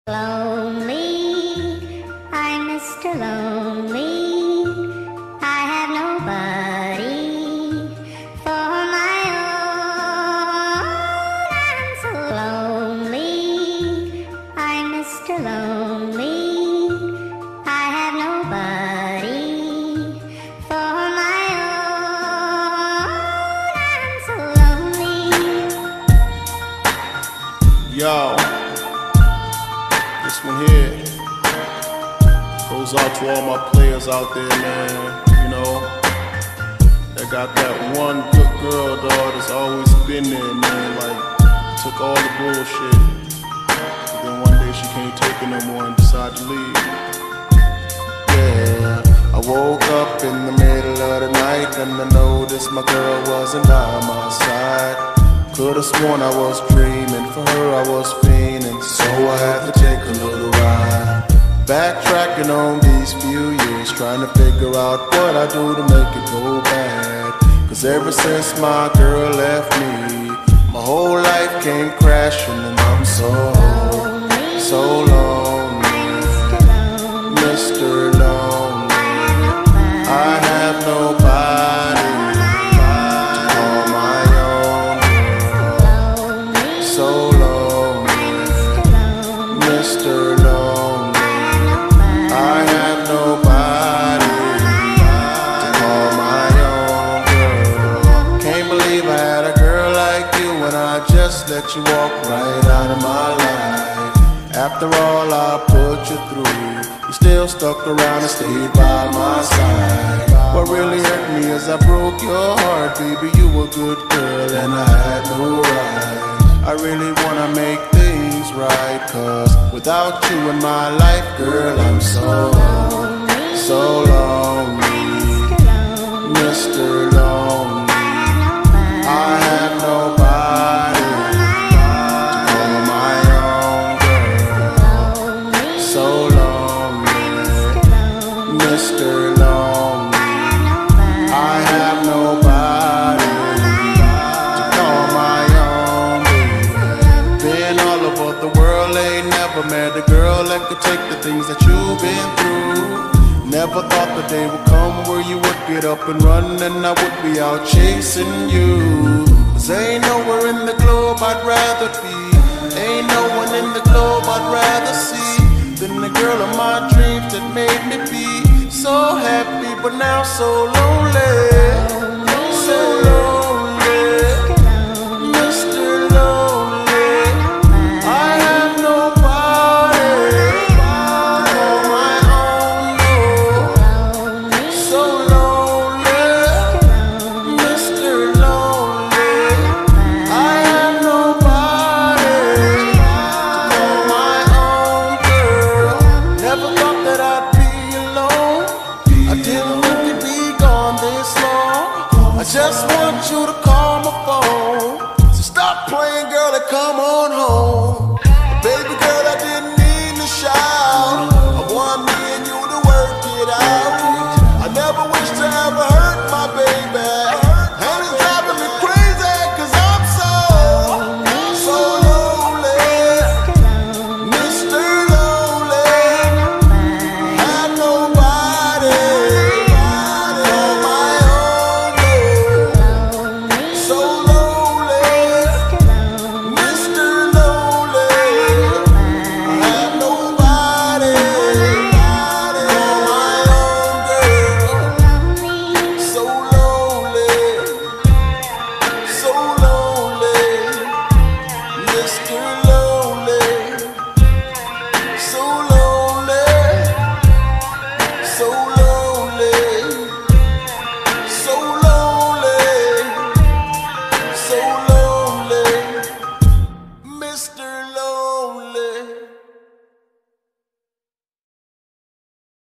Lonely, I'm Mr. Lonely. I have nobody for my own. I'm so lonely, I'm Mr. Lonely. I have nobody for my own. I'm so lonely. Yo, this one here goes out to all my players out there, man. You know, that got that one good girl, dog, that's always been there, man. Like, took all the bullshit, but then one day she can't take it no more and decided to leave. Yeah, I woke up in the middle of the night and I noticed my girl wasn't by my side. Could've sworn I was dreaming, for her I was fiending, so I had to take a little ride. Backtracking on these few years, trying to figure out what I do to make it go bad. Cause ever since my girl left me, my whole life came crashing and I'm so lonely, Mr. Lonely. I have nobody Mr. Lonely. I have nobody to call my own girl. Can't believe I had a girl like you when I just let you walk right out of my life. After all I put you through, you still stuck around and stayed by my side. What really hurt me is I broke your heart, baby. You were a good girl and I had no right. I really wanna make things right, cause without you in my life, girl, I'm so lonely, Mr. Lonely. I have nobody to call my own girl. So lonely, Mr. Lonely. I have nobody to call my own. Been all over the world, ain't never met a girl that could take the things that you've been through. Never thought the day would come where you would get up and run and I would be out chasing you. Cause ain't nowhere in the globe I'd rather be, ain't no one in the globe I'd rather see than the girl of my dreams that made me be so happy but now so lonely. So lonely, Mr. Lonely. I have nobody to call my own, no. So lonely, Mr. Lonely. I have nobody to call my own girl. Never thought that I'd be alone, I didn't think you'd be gone this long. I just want